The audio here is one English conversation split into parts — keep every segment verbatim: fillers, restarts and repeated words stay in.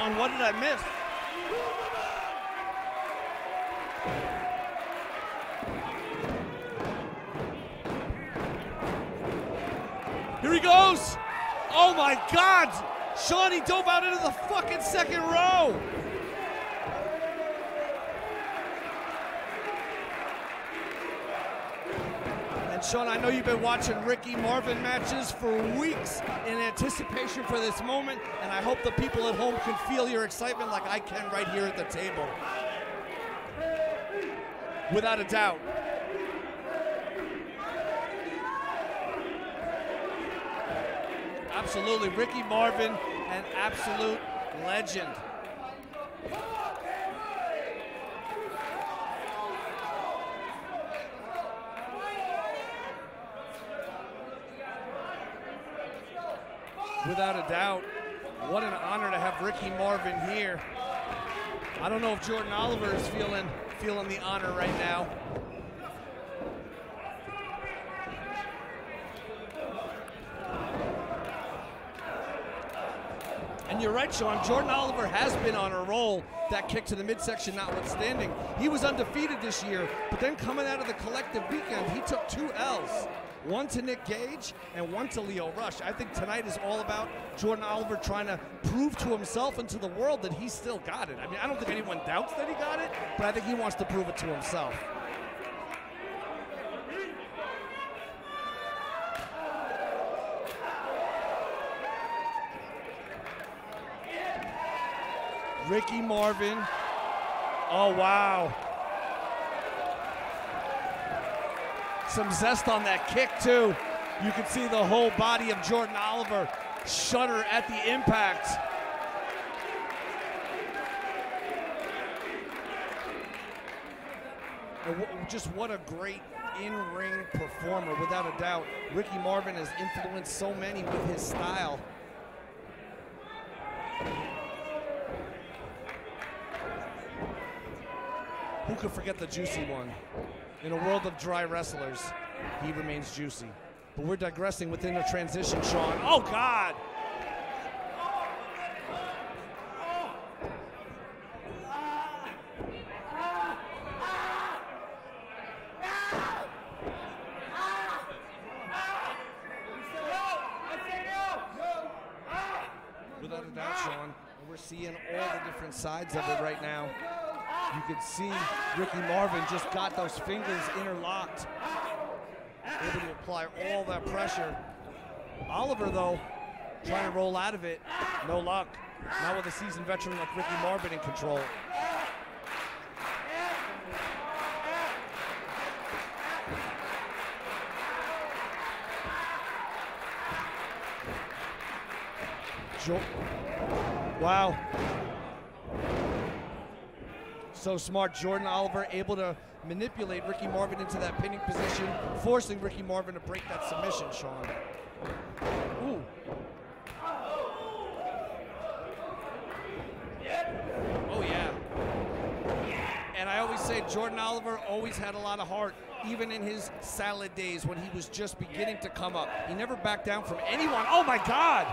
Sean, what did I miss? Here he goes. Oh my God. Sean, he dove out into the fucking second row. And Sean, I know you've been watching Ricky Marvin matches for weeks in anticipation for this moment, and I hope the people at home can feel your excitement like I can right here at the table. Without a doubt. Absolutely, Ricky Marvin, an absolute legend. Without a doubt, what an honor to have Ricky Marvin here. I don't know if Jordan Oliver is feeling feeling the honor right now. And you're right, Sean, Jordan Oliver has been on a roll, that kick to the midsection notwithstanding. He was undefeated this year, but then coming out of the collective weekend, he took two L's. One to Nick Gage and one to Lio Rush. I think tonight is all about Jordan Oliver trying to prove to himself and to the world that he still got it. I mean, I don't think anyone doubts that he got it, but I think he wants to prove it to himself. Ricky Marvin. Oh, wow. Some zest on that kick, too. You can see the whole body of Jordan Oliver shudder at the impact. And just what a great in-ring performer, without a doubt. Ricky Marvin has influenced so many with his style. Who could forget the juicy one? In a world of dry wrestlers, he remains juicy. But we're digressing within the transition, Sean. Oh, God! Without a doubt, Sean, we're seeing all the different sides of it right now. You could see Ricky Marvin just got those fingers interlocked, able to apply all that pressure. Oliver, though, trying to roll out of it, no luck. Not with a seasoned veteran like Ricky Marvin in control. Jo- wow. So smart. Jordan Oliver able to manipulate Ricky Marvin into that pinning position, forcing Ricky Marvin to break that submission, Sean. Ooh. Oh, yeah. And I always say Jordan Oliver always had a lot of heart, even in his salad days when he was just beginning to come up. He never backed down from anyone. Oh, my God.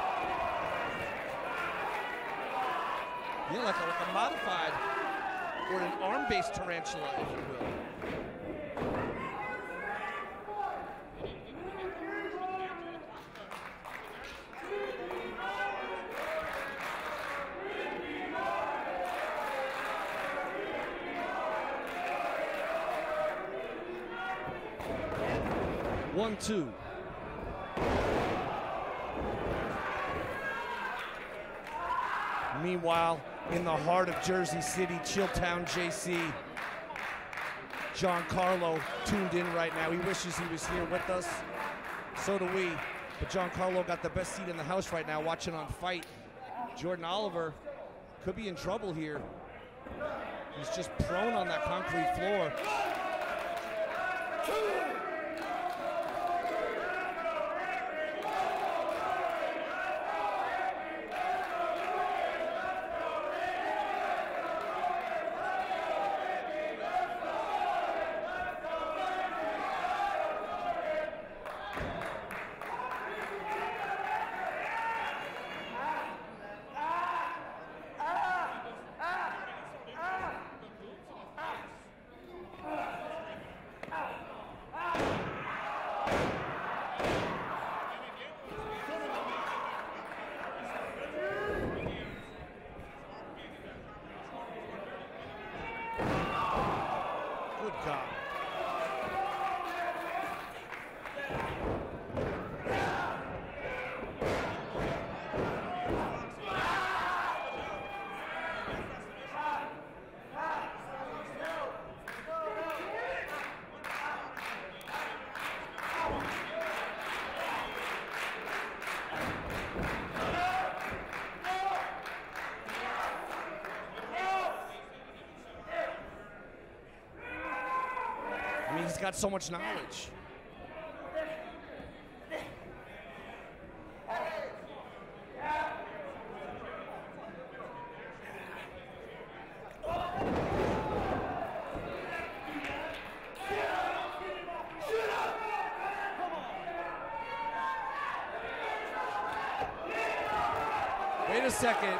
Yeah, like a, like a modified or an arm-based tarantula, if you will. One, two. Meanwhile, in the heart of Jersey City, Chilltown, J C, Giancarlo tuned in right now. He wishes he was here with us. So do we. But Giancarlo got the best seat in the house right now, watching on Fight. Jordan Oliver could be in trouble here. He's just prone on that concrete floor. he's got so much knowledge. Wait a second.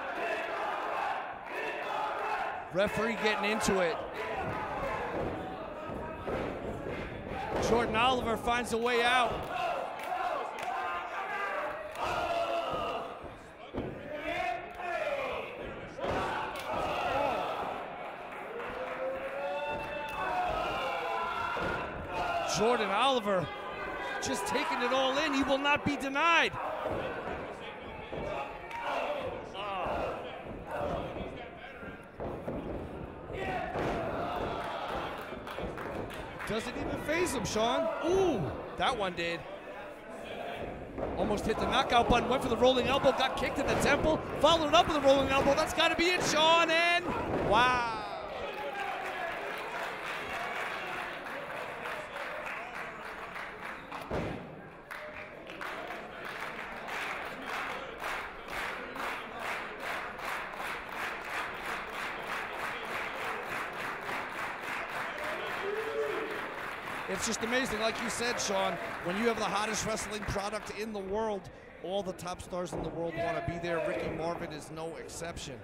Referee getting into it. Jordan Oliver finds a way out. Jordan Oliver just taking it all in. He will not be denied. Doesn't even phase him, Sean. Ooh, that one did. Almost hit the knockout button, went for the rolling elbow, got kicked in the temple, followed up with a rolling elbow. That's got to be it, Sean, and wow. It's just amazing, like you said, Sean, when you have the hottest wrestling product in the world, all the top stars in the world want to be there. Ricky Marvin is no exception.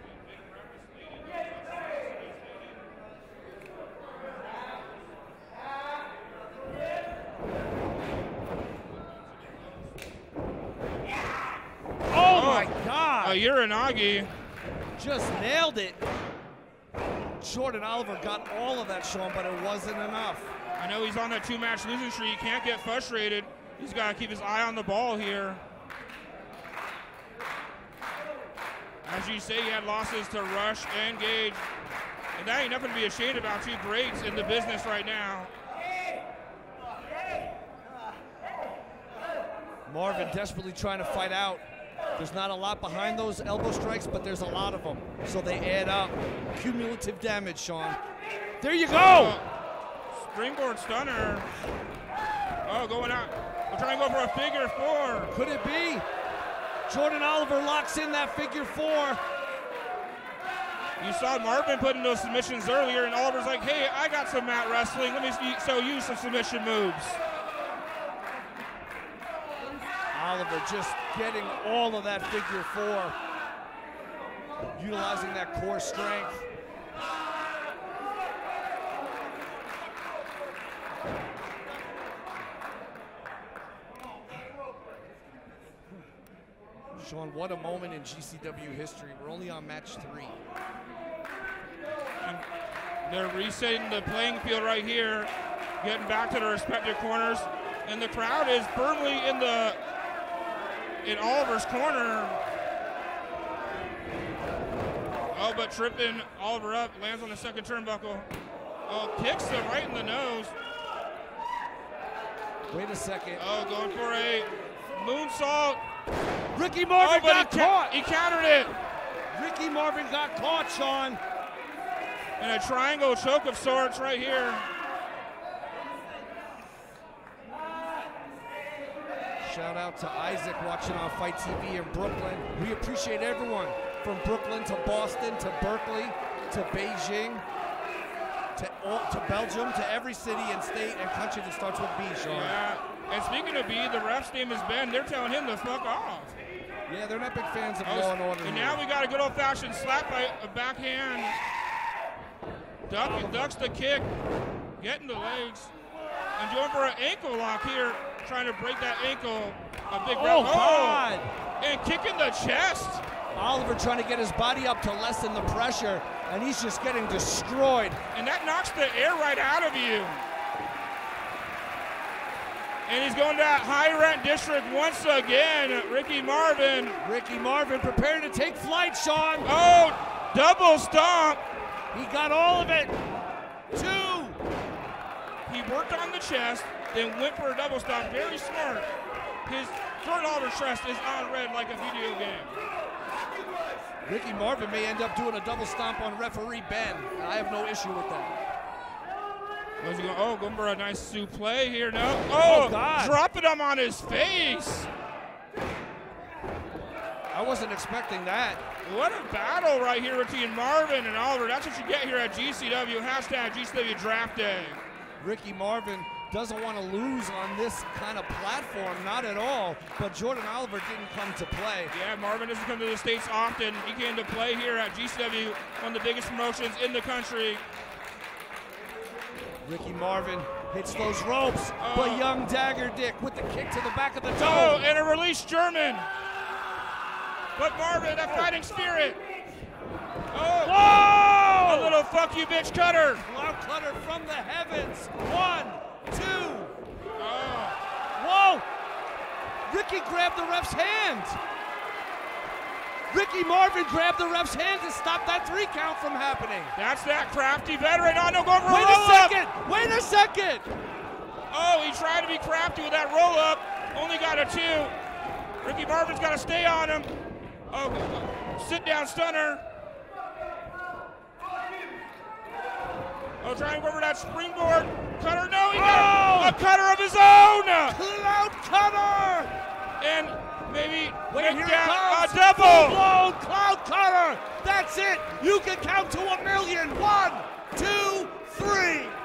Oh my God! Uh, Uranagi just nailed it. Jordan Oliver got all of that, Sean, but it wasn't enough. I know he's on that two-match losing streak. He can't get frustrated. He's got to keep his eye on the ball here. As you say, he had losses to Rush and Gage. And that ain't nothing to be ashamed about. Two greats in the business right now. Marvin desperately trying to fight out. There's not a lot behind those elbow strikes, but there's a lot of them. So they add up. Cumulative damage, Sean. There you go! Uh, springboard stunner. Oh, going out. We're trying to go for a figure four. Could it be? Jordan Oliver locks in that figure four. You saw Marvin putting those submissions earlier, and Oliver's like, hey, I got some mat wrestling. Let me show you some submission moves. Oliver just getting all of that figure four, utilizing that core strength. Sean, what a moment in G C W history. We're only on match three. And they're resetting the playing field right here, getting back to their respective corners, and the crowd is firmly in the in Oliver's corner. Oh, but tripping Oliver up, lands on the second turnbuckle. Oh, kicks him right in the nose. Wait a second. Oh, going for a moonsault. Ricky Marvin oh, but got he caught. He countered it. Ricky Marvin got caught, Sean. And a triangle choke of sorts right here. Shout out to Isaac watching on Fight T V in Brooklyn. We appreciate everyone from Brooklyn to Boston to Berkeley to Beijing to, all, to Belgium to every city and state and country that starts with B, Sean. Yeah. And speaking of B, the ref's name is Ben. They're telling him to fuck off. Yeah, they're not big fans of oh, law and order. And here. now we got a good old-fashioned slap by a backhand. Duck, ducks the kick, getting the legs, and going for an ankle lock here, trying to break that ankle. A big oh, ref. God. Oh, and kicking the chest. Oliver trying to get his body up to lessen the pressure, and he's just getting destroyed. And that knocks the air right out of you. And he's going to that high rent district once again. Ricky Marvin. Ricky Marvin preparing to take flight, Sean. Oh, double stomp. He got all of it. Two. He worked on the chest, then went for a double stomp. Very smart. His Jordan Oliver's chest is on red like a video game. Ricky Marvin may end up doing a double stomp on referee Ben. I have no issue with that. Where's he going? Oh, going for a nice suplex here. No. Oh, Oh, God. dropping him on his face. I wasn't expecting that. What a battle right here between Marvin and Oliver. That's what you get here at G C W. Hashtag G C W Draft Day. Ricky Marvin doesn't want to lose on this kind of platform, not at all. But Jordan Oliver didn't come to play. Yeah, Marvin doesn't come to the States often. He came to play here at G C W, one of the biggest promotions in the country. Ricky Marvin hits those ropes, Oh. but young Dagger Dick with the kick to the back of the Oh, toe. and a release German. But Marvin, that fighting spirit. Oh, Whoa! a little fuck you bitch cutter. Cloud cutter from the heavens. One, two. Oh, Whoa! Ricky grabbed the ref's hand. Ricky Marvin grabbed the ref's hand to stop that three count from happening. that's that crafty veteran. Oh, no, going for a Wait a roll-up. second! Wait a second! Oh, he tried to be crafty with that roll-up. Only got a two. Ricky Marvin's got to stay on him. Oh, sit-down stunner. Oh, trying to go over that springboard. Cutter, no, he got Oh! a cutter of his own. Cloud cutter! And maybe Wait, Nick here it down, comes. a double. Full-blown cloud cutter! That's it! You can count to a million. One, two, three.